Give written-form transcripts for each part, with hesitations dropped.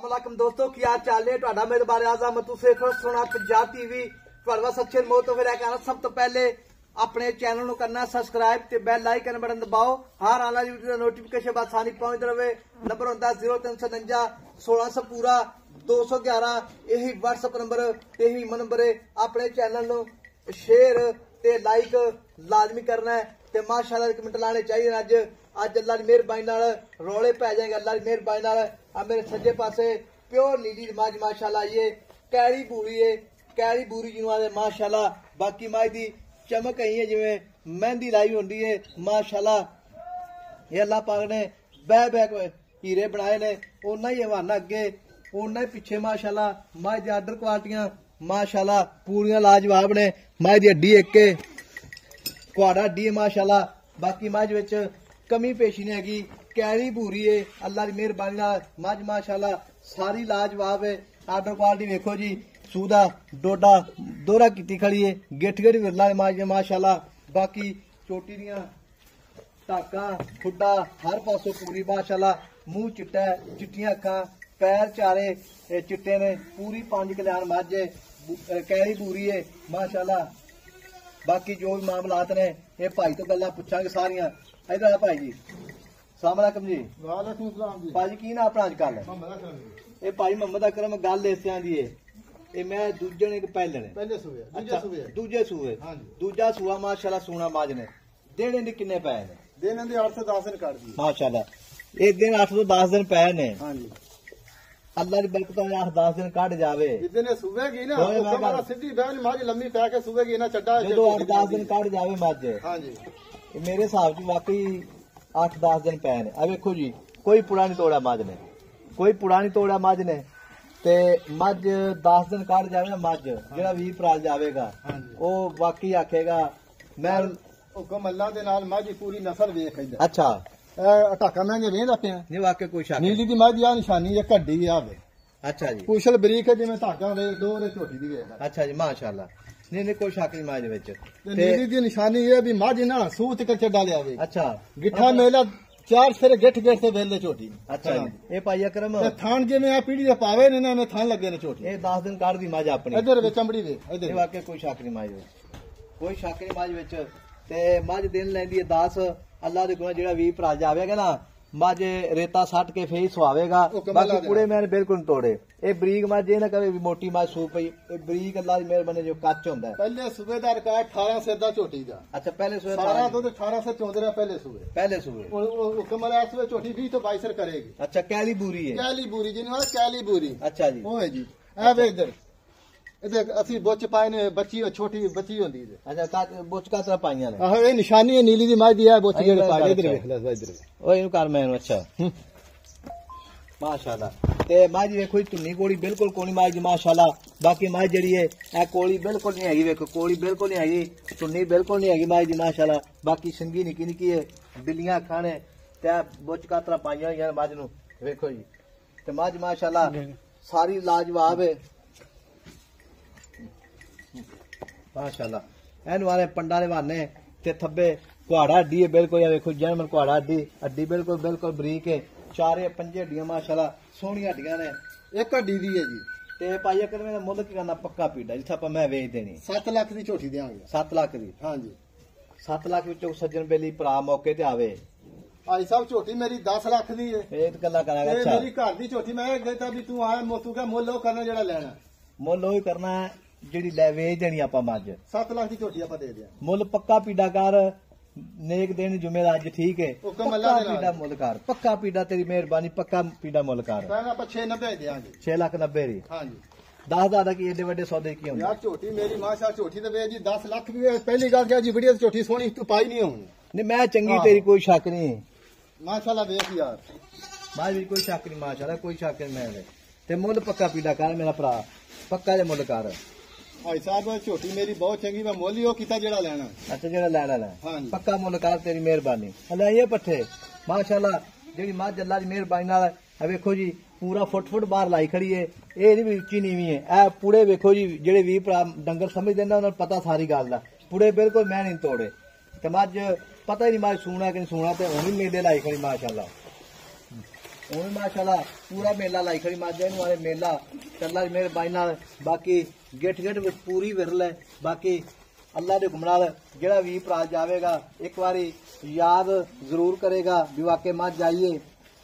अस्सलामुअलैकुम दोस्तों, की हाल चाल है तुहाडा। मेरे बारे आजम तू देख रहे हो सोना पंजाब टीवी। तुहाडा सच्चे मोह तो फिर कहना सब तो पहले अपने चैनल को करना सब्सक्राइब ते बेल आइकन बटन दबाओ। हर आने वाली वीडियो नोटिफिकेशन आसानी पहुंच रहे। नंबर होता 0349 1600 पूरा 211। यही व्हाट्सएप नंबर यही नंबर है। अपने चैनल को शेयर ते लाइक लाजमी करना है ते माशाअल्लाह कमेंट लाने चाहिए। अज अल्लाह की मेहरबानी नाल रौले पै जाएंगे। अल्लाह की मेहरबानी नाल मेरे सज्जे पासे प्योर नीली माज माशाअल्लाह ये कैली बूरी है। कैली बूरी जिन्होंने माशाअल्लाह बाकी माज की चमक आई है जिवें मेहंदी लाई होंदी है माशाअल्लाह। ये अल्लाह पाक ने बह बह हीरे बनाए ने। उन्ना ही हवाना अगे उन्ना ही पिछे माशाअल्लाह। माज दी आर्डर क्वालिटियां माशाअल्लाह पूरियां लाजवाब ने। माज दी हड्डी एक कुआड़ा हड्डी है माशाअल्लाह। बाकी माज विच कमी पेशी नहीं हैगी। कैली बूरी है अल्लाह की मेहरबानी नाल मज माशाअल्लाह सारी लाजवाब है। आर्डर क्वालिटी देखो जी। सूदा डोडा दोहरा की खड़ी है। गिठ गिठ विरला माज माशाअल्लाह। बाकी चोटी दियां टाका खुड्डा हर पासों पूरी माशाअल्लाह। मुंह चिट्टा चिट्टियां अखां पैर चारे चिट्टे ने। पूरी 5 कल्याण मज है। कैली बूरी है माशाअल्लाह। बाकी जो भी मामलात ने ये भाई तो गल्लां पुछांगे सारियां। इधर भाई जी सलामकुम जी। वालेकुम सलाम जी। भाजी की ना अपना अजकल ये भाई मोहम्मद अकरम गल इस तरह दी है। ये मैं दूजे ने पहले ने पहले सूबे अच्छा दूजे सूबे दूजा सूआ माशाअल्लाह सोना माज ने। देने दे किन्ने पै ने? देने दे 8 से 10 दिन काट दी माशाअल्लाह। एक दिन 8 से 10 दिन पै ने। हां जी अल्लाह की बरकत में 8-10 दिन काट जावे। जितने सूबेगी ना हमारा सीधी बहन माज लंबी पै के सूबेगी ना चड्डा जो 8-10 दिन काट जावे मज। हां जी मेरे हिसाब से वाकई 8-10 दिन पै ने। अब देखो जी कोई पुड़ा नहीं तोड़ा मज ने। कोई पुड़ा नहीं तोड़ा मज ने ते मज 10 दिन काट जावे ना मज जेड़ा 20 प्राल जावेगा वो वाकई आखेगा मैं हुक्म अल्लाह दे नाल मज पूरी नस्ल वेख इधर। अच्छा टाका मैं वेंदा पिया नहीं वाकई कोई शक नीली दी मज आ निशानी है कड्डी आ वे। अच्छा जी कुशल बरीक है जिवें धागा दे दो रे छोटी दी वेख। अच्छा जी माशाअल्लाह। नहीं नहीं कोई शक नहीं मज विच। नीली दी निशानी ये भी मज ना सूत के चड्डा लिया वे। अच्छा गिठा मेला 4 सिर गिठ गिठ से वेले छोटी। अच्छा जी ये भाई अकरम थान जिवें आ पीढ़ी दे पावे ने ना थान लगे ने छोटी। ये 10 दिन काट दी मज अपनी इधर वे चमड़ी वे इधर वाकई कोई शक नहीं मज विच। कोई शक नहीं मज विच ते मज दिन लैंदी है 10। अल्लाह दे कोल जेड़ा 20 भरा जावेगा ना मज रेता सट के फेस सुआवेगा। बाकी पूरे मैंने बिल्कुल तोड़े। ये बरीक मज ये ना कहे भी मोटी मज सूप पई। बरीक अल्लाह दी मेहरबानी जो कच्च होंदा है। पहले सूबे दा रिकॉर्ड 18 से दा छोटी दा। अच्छा पहले सूबे सारा तो 18 से 14 पहले सूबे पहले सूबे हुक्म वाला सूबे छोटी 20 तो 22 करेगी। अच्छा कैली बूरी है। कैली बूरी जिन्हों कैली बूरी। अच्छा जी वो है जी ए वे इधर इधर असि बुच पाए ने बच्ची छोटी बच्ची होंदी है। अच्छा बुच का तरह पाइयां ने। आहो ये निशानी है नीली दी माज दी है बुच जेड़े पाए इधर देख ले इधर ओ इनु कर मैं अच्छा माशाअल्लाह। ते माज देखो तुन्नी कोड़ी बिल्कुल कोनी माज दी माशाअल्लाह। बाकी माज जेड़ी है ए कोड़ी बिल्कुल नहीं हैगी। देखो कोड़ी बिल्कुल नहीं हैगी तुन्नी बिल्कुल नहीं हैगी माज दी माशाअल्लाह। बाकी संगी निकी निकी है बिल्लियां खाने ते बुच का तरह पाइयां होइयां माज नु देखो जी। ते माज माशाअल्लाह सारी लाजवाब है माशाअल्लाह। एन वाले पंडा दे बहाने ते थब्बे कुआड़ा हड्डी है बिल्कुल। देखो जर्मन कुआड़ा हड्डी हड्डी बिल्कुल बिल्कुल बरीक है। 4-5 हड्डियां माशाअल्लाह सोहनी हड्डियां ने। एक हड्डी दी है जी। ते भाई अकर मेरा मुल्ल की करना पक्का पीड़ा जिथे आप मैं वेच देनी 7 लाख दी झोटी देंगे। 7 लाख दी। हां जी 7 लाख विचों सज्जन बेली भरा मौके ते आवे। भाई साहब झोटी मेरी 10 लाख दी है। ये गल्ला करांगा। अच्छा मेरी घर दी झोटी मैं कहता भी तू आया मोतू का मुੱਲ ਉਹ करना जेड़ा लेना मुੱਲ ਉਹ करना ਜਿਹੜੀ ਲੈ ਵੇਚ ਦੇਣੀ ਆਪਾਂ ਮੱਝ 7 लाख की झोटी ਆਪਾਂ ਦੇ ਦਿਆਂ। ਮੁੱਲ ਪੱਕਾ ਪੀੜਾ ਕਰ नेक दिन जुमेरात आज ठीक है। पीड़ा मुल कर पक्का पीड़ा तेरी मेहरबानी पक्का पीड़ा मुल कर 6 लाख 90 री। हाँ जी 10,000 की एडे बड़े सौदे की यार झोटी मेरी माशा झोटी तो वे जी 10 लाख भी पहली गल क्या जी बढ़िया झोटी सोनी तू पाई नहीं होनी नहीं मैं चंगी तेरी कोई शक नहीं माशाल्लाह देख यार मां भी कोई शक नहीं माशाल्लाह कोई शक नहीं मैं ते मुल पक्का पीड़ा कर मेरा भरा पक्का जे मुल कर। भाई साहब झोटी मेरी बहुत चंगी मैं मोली हो किता जेड़ा लेना। अच्छा जेड़ा लेना है पक्का मुल कर तेरी मेहरबानी। हलाइए पट्ठे माशाल्लाह जेड़ी मां अल्लाह दी मेहरबानी नाल वेखो जी पूरा फुट बाहर लाई खड़ी है। ये नहीं उच्ची नीवी है ए पूरे वेखो जी जेड़े 20 डंगर समझदे ना उन्हें पता सारी गल दा पूरे बिल्कुल मैं नहीं तोड़े ते मज पता ही नहीं मज सूना कि नहीं सूना ते हुण ही मेले लाई खड़ी माशाल्लाह। ਹੁਣ ਮਾਸ਼ਾਅੱਲਾ ਪੂਰਾ ਮੇਲਾ ਲਾਈ ਖੜੀ ਮਾਝੇ ਨੂੰ ਵਾਲੇ ਮੇਲਾ ਚੱਲਾ ਮਿਹਰਬਾਨੀ ਨਾਲ ਬਾਕੀ ਗਿੱਠ ਵਿੱਚ ਪੂਰੀ ਵਿਰਲ ਹੈ ਬਾਕੀ ਅੱਲਾ ਦੇ ਹੁਕਮ ਨਾਲ ਜਿਹੜਾ ਵੀ ਭਰਾ ਜਾਵੇਗਾ ਇੱਕ ਵਾਰੀ ਯਾਦ ਜ਼ਰੂਰ ਕਰੇਗਾ ਵੀ ਵਾਕੇ ਮੱਝ ਆਈਏ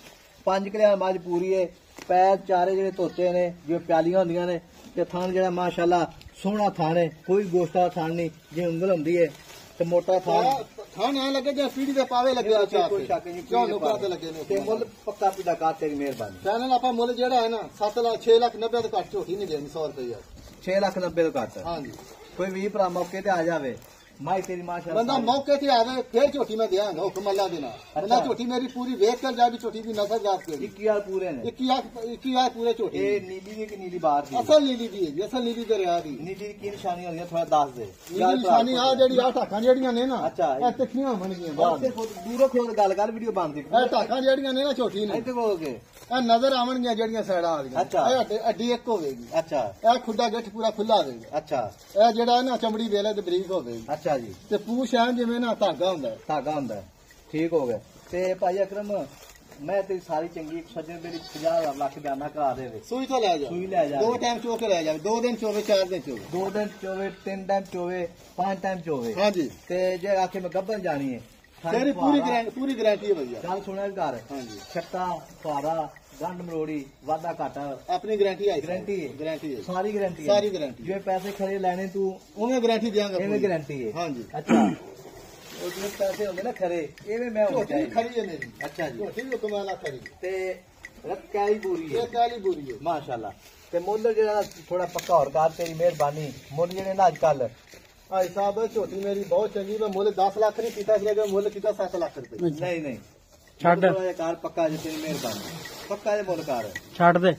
5 ਕਿਲਿਆਂ ਮੱਝ ਪੂਰੀ ਹੈ ਪੈਰ ਚਾਰੇ ਜਿਹੜੇ ਧੋਤੇ ਨੇ ਜਿਵੇਂ ਪਿਆਲੀਆਂ ਹੁੰਦੀਆਂ ਨੇ ਤੇ ਥਣ ਜਿਹੜਾ ਮਾਸ਼ਾਅੱਲਾ ਸੋਹਣਾ ਥਣ ਹੈ ਕੋਈ ਗੋਸ਼ਤਾ ਥਣ ਨਹੀਂ ਜੇ ਉਂਗਲ ਹੁੰਦੀ ਹੈ ਤੇ ਮੋਟਾ ਥਣ ਐ ਲੱਗੇ ਜੇ ਪੀੜੀ ਦੇ ਪਾਵੇ ਲੱਗਿਆ ਚਾਹ ਕੋਈ ਸ਼ੱਕ ਨਹੀਂ ਕਿਉਂ ਨੁਕਰਾਂ ਤੇ ਲੱਗੇ ਨੇ ਤੇ ਮੁੱਲ ਪੱਕਾ ਪੀਦਾ ਕਰ ਤੇਰੀ ਮਿਹਰਬਾਨੀ ਚੈਨਲ ਆਪਾਂ ਮੁੱਲ ਜਿਹੜਾ ਹੈ ਨਾ 6 ਲੱਖ 90 ਤੋਂ ਘੱਟ ਝੋਟੀ ਨਹੀਂ ਦੇਣੀ 100 ਰੁਪਏ 6,90,000 ਤੋਂ ਘੱਟ ਹਾਂਜੀ ਕੋਈ ਵੀ ਭਰਾ ਮੌਕੇ ਤੇ ਆ ਜਾਵੇ ਮਾਈ ਤੇਰੀ ਮਾਸ਼ਾਅੱਲਾ ਬੰਦਾ ਮੌਕੇ ਤੇ ਆਵੇ ਫੇਰ ਝੋਟੀ ਮੈਂ ਦਿਆਂਗਾ ਹੁਕਮ ਅੱਲਾ ਦੇ ਨਾਲ ਬੰਦਾ ਝੋਟੀ ਮੇਰੀ ਪੂਰੀ ਵੇਖ ਕਰ ਜਾ ਵੀ ਝੋਟੀ ਦੀ ਨਸਲ ਜਾਤ ਕੇ 21,000 ਪੂਰੇ ਨੇ 21 ਪੂਰੇ ਝੋਟੀ ਇਹ ਨੀਲੀ ਦੀ ਕਿ ਨੀਲੀ ਬਾਹਰ ਦੀ ਅਸਲ ਨੀਲੀ ਦੀ ਹੈ ਜੀ ਅਸਲ ਨੀਲੀ ਦਰਿਆ ਦੀ ਨੀਲੀ ਦੀ ਕੀ ਨਿਸ਼ਾਨੀ ਹੁੰਦੀ ਹੈ ਥੋੜਾ ਦੱਸ ਦੇ ਨੀਲੀ ਨਿਸ਼ਾਨੀ ਆ ਜਿਹੜੀ ਆ ਢਾਕਾਂ ਜਿਹੜੀਆਂ ਨੇ ਨਾ ਅੱਛਾ, ਇਹ ਤਿੱਖੀਆਂ ਬਣਗੀਆਂ ਬਸ ਦੂਰੋਂ ਖੋਲ ਗੱਲ ਕਰ ਵੀਡੀਓ ਬਣਦੀ ਇਹ ਢਾਕਾਂ ਜਿਹੜੀਆਂ ਨੇ ਨਾ ਝੋਟੀ ਨੇ ਇੱਥੇ ਕੋਲੋਗੇ ਇਹ ਨਜ਼ਰ ਆਵਣਗੀਆਂ ਜਿਹੜੀਆਂ ਸਾਈਡਾਂ ਆ ਗਈਆਂ ਅੱਛਾ। ਇਹ ਅੱਡੀ ਇੱਕ ਹੋਵੇਗੀ ਅੱਛਾ ਇਹ ਖੁੱਡਾ ਗਿੱਠ ਪੂਰਾ ਖੁੱਲਾ ਹੋਵੇਗਾ ਅੱਛਾ ਇਹ ਜਿਹੜਾ ਨਾ ਚਮੜੀ ਵੇਲੇ ਤੇ ਬਰੀਕ ਹੋਵੇਗੀ ਅੱਛਾ ਜੀ ਤੇ ਪੂਛ ਐਂ ਜਿਵੇਂ ਨਾ ਧਾਗਾ ਹੁੰਦਾ ਹੈ। ਧਾਗਾ ਹੁੰਦਾ ਹੈ। ਠੀਕ ਹੋ ਗਿਆ ਤੇ ਭਾਈ ਅਕਰਮ ਮੈਂ ਤੇਰੀ ਸਾਰੀ ਚੰਗੀ ਸੱਜਣ ਤੇਰੀ 50 ਲੱਖ ਜਾਨਾ ਕਰਾ ਦੇਵੇ ਸੂਈ ਤੋਂ ਲੈ ਜਾ ਸੂਈ ਲੈ ਜਾ ਦੋ ਟਾਈਮ ਚੋ ਕੇ ਲੈ ਜਾਵੇ 2 ਦਿਨ ਚੋਵੇ 4 ਦਿਨ ਚੋਵੇ 2 ਦਿਨ ਚੋਵੇ 3 ਟਾਈਮ ਚੋਵੇ 5 ਟਾਈਮ ਚੋਵੇ ਹਾਂਜੀ ਤੇ ਜੇ ਆਖੇ ਮੈਂ ਗੱਬਨ ਜਾਣੀ ਹੈ ਤੇਰੀ ਪੂਰੀ ਗਾਰੰਟੀ ਹੈ ਭਈਆ ਗੱਲ ਸੁਣਿਆ ਵੀ ਘਰ ਹਾਂਜੀ ਛੱਟਾ ਫਾਰਾ ਗੰਢ ਮਰੋੜੀ ਵਾਧਾ ਘਾਟਾ ਆਪਣੀ ਗਾਰੰਟੀ ਹੈ ਗਾਰੰਟੀ ਹੈ ਗਾਰੰਟੀ ਹੈ ਸਾਰੀ ਗਾਰੰਟੀ ਸਾਰੀ guarantee। ਜੇ ਪੈਸੇ ਖਰੇ ਲੈਣੇ ਤੂੰ ਉਹਨੇ ਗਾਰੰਟੀ ਦਿਆਂਗਾ ਐਵੇਂ ਗਾਰੰਟੀ ਹੈ ਹਾਂਜੀ ਅੱਛਾ ਉਹ ਜਿਹੜੇ ਪੈਸੇ ਹੁੰਦੇ ਨਾ ਖਰੇ ਐਵੇਂ ਮੈਂ ਹੋਣਾ ਝੋਟੀ ਵੀ ਚਾਹੀਦਾ ਖਰੀ ਹੈ ਮੇਰੀ ਅੱਛਾ ਜੀ ਝੋਟੀ ਵੀ ਕਮਾਲਾ ਖਰੀ ਤੇ ਰੱਕਾਈ ਪੂਰੀ ਹੈ ਇਹ ਕਾਲੀ ਬੁਰੀ ਹੈ ਮਾਸ਼ਾਅੱਲਾ ਤੇ ਮੁੱਲ ਜਿਹੜਾ ਥੋੜਾ ਪੱਕਾ ਹੋਰ ਕਰ ਤੇਰੀ ਮਿਹਰਬਾਨੀ ਮੁੱਲ ਜਿਹੜੇ ਨਾ ਅੱਜ ਕੱਲ ਭਾਈ ਸਾਹਿਬ ਝੋਟੀ ਮੇਰੀ ਬਹੁਤ ਚੰਗੀ ਮੈਂ ਮੁੱਲ 10 ਲੱਖ ਨਹੀਂ ਕੀਤਾ ਸੀਗਾ ਮੁੱਲ ਕੀਤਾ 7 ਲੱਖ ਰੁਪਏ ਨਹੀਂ ਛੱਡ। ਥੋੜਾ ਜਿਹਾ ਕਰ ਪੱਕਾ ਜੇ ਤੇਰੀ ਮਿਹਰਬਾਨੀ ਪੱਕਾ ਜੇ ਮੁੱਲ ਕਰ ਛੱਡ ਦੇ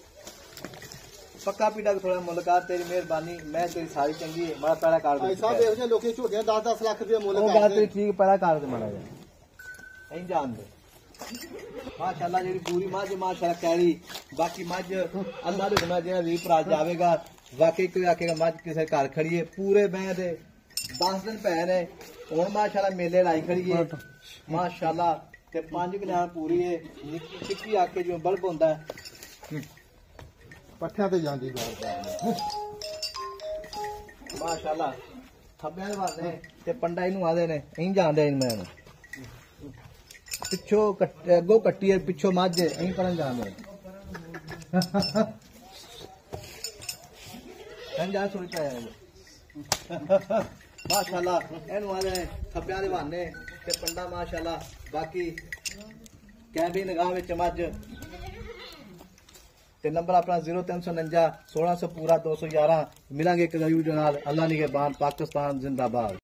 ਪੱਕਾ ਪੀੜਾ ਥੋੜਾ ਮੁੱਲ ਕਰ ਤੇਰੀ ਮਿਹਰਬਾਨੀ ਮੈਂ ਤੇਰੀ ਸਾਰੀ ਚੰਗੀ ਹੈ ਮਾੜਾ ਪੈੜਾ ਕਰ ਭਾਈ ਸਾਹਿਬ ਇਹੋ ਜਿਹੇ ਲੋਕੀ ਝੋਟੀਆਂ 10 ਲੱਖ ਰੁਪਏ ਮੁੱਲ ਉਹ ਗੱਲ ਕਰਦੇ ਤੇਰੀ ਠੀਕ ਪੈੜਾ ਕਰ ਦੇ ਮਾੜਾ ਜਿਹਾ ਨਹੀਂ ਜਾਣਦੇ ਮਾਸ਼ਾਅੱਲਾ ਜਿਹੜੀ ਪੂਰੀ ਮੱਝ ਮਾਸ਼ਾਅੱਲਾ ਕਹਿਰੀ ਬਾਕੀ ਮੱਝ ਅੱਲਾ ਦੇ ਗੁਨਾਹ ਜਿਹੜਾ ਵੀ ਭਰਾ ਜਾਵੇਗਾ ਵਾਕਈ ਕੋਈ ਆਖੇਗਾ ਮੱਝ ਕਿਸੇ ਘਰ ਖੜੀ ਹੈ ਪੂਰੇ ਮੈਂ ਦੇ 10 ਦਿਨ ਪੈ ਨੇ ਹੁਣ ਮਾਸ਼ਾਅੱਲਾ ਮੇਲੇ ਲਾਈ ਖੜੀ ਹੈ ਮਾਸ਼ਾਅੱਲਾ ਤੇ 5 ਕਿਲਿਆਂ ਪੂਰੀ ਹੈ ਨਿੱਕੀ ਚਿੱਕੀ ਆਕੇ ਜਿਵੇਂ ਬਲਬ ਹੁੰਦਾ ਹੈ ਪੱਠਿਆਂ ਤੇ ਜਾਂਦੀ ਬਾਰ ਮਾਸ਼ਾਅੱਲਾ ਥੱਬਿਆਂ ਦੇ ਵਾਸਤੇ ਤੇ ਪੰਡਾ ਇਹਨੂੰ ਆਦੇ ਨੇ ਇੰਜ ਜਾਂਦੇ ਨੇ ਮੈਂ ਪਿੱਛੋਂ ਅੱਗੋਂ ਕੱਟੀ ਹੈ ਪਿੱਛੋਂ ਮੱਝ ਇੰਜ ਕਰਨ ਜਾਂਦੇ ਕੰਜਾ ਸੋਚਦਾ ਹੈ ਮਾਸ਼ਾਅੱਲਾ ਇਹਨੂੰ ਆਦੇ ਨੇ ਥੱਬਿਆਂ ਦੇ ਬਹਾਨੇ ਤੇ ਪੰਡਾ ਮਾਸ਼ਾਅੱਲਾ ਬਾਕੀ ਕੈਂਡੀ ਨਿਗਾਹ ਵਿੱਚ ਮੱਝ ਤੇ ਨੰਬਰ ਆਪਣਾ 0349 1600 ਪੂਰਾ 211 ਮਿਲਾਂਗੇ ਇੱਕ ਵੀਡੀਓ ਨਾਲ ਅੱਲਾ ਨਿਗਹਿਬਾਨ ਪਾਕਿਸਤਾਨ ਜ਼ਿੰਦਾਬਾਦ।